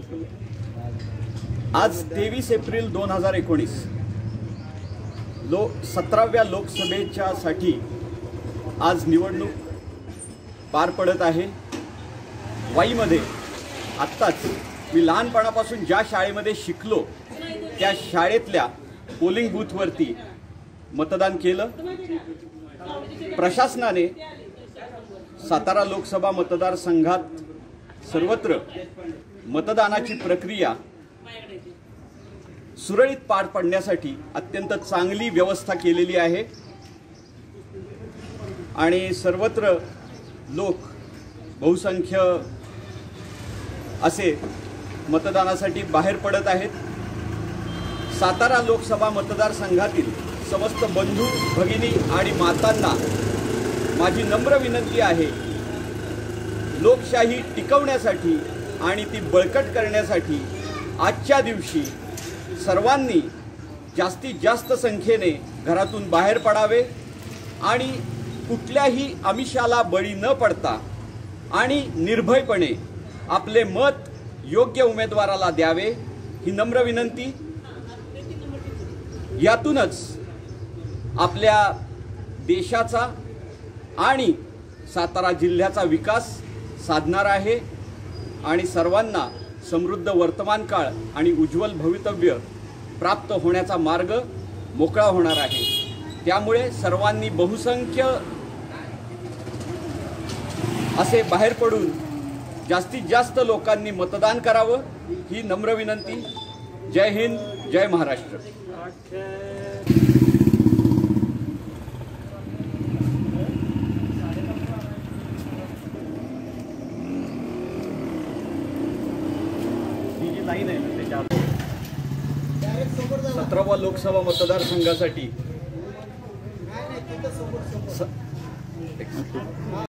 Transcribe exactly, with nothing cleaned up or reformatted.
आज तेवीस एप्रिल दोन हजार एकोणीस लो सतराव्या लोकसभेच्या साठी आज निवडणूक पार पडत आहे। वाईमध्ये आत्ताच मी लहानपणापासून ज्या शाळेमध्ये शिकलो त्या शाळेतल्या पोलिंग बूथवरती मतदान केलं। प्रशासनाने सातारा लोकसभा मतदारसंघात सर्वत्र मतदानाची प्रक्रिया सुरळीत पार पडण्यासाठी अत्यंत चांगली व्यवस्था केलेली आहे आणि सर्वत्र लोक बहुसंख्य असे मतदानासाठी बाहेर पडत आहेत। सातारा लोकसभा मतदारसंघातील समस्त बंधू भगिनी आणि मातांना माझी नम्र विनंती आहे, लोकशाही टिकवण्यासाठी आणि ती बळकट करण्यासाठी आजच्या दिवशी सर्वांनी जास्तीत जास्त संख्येने घरातून बाहेर पडावे आणि कुठल्याही आमिषाला बळी न पडता आणि निर्भयपणे आपले मत योग्य उमेदवाराला द्यावे ही नम्र विनंती। यातूनच आपल्या देशाचा आणि सातारा जिल्ह्याचा विकास साधणार आहे आणि सर्वांना समृद्ध वर्तमान काळ आणि उज्ज्वल भवितव्य प्राप्त होण्याचा मार्ग मोकळा होणार आहे। त्यामुळे सर्वांनी बहुसंख्य असे बाहेर पडून जास्तीत जास्त लोकांनी मतदान करावं ही नम्र विनंती। जय हिंद, जय महाराष्ट्र। सतरावा लोकसभा मतदारसंघासाठी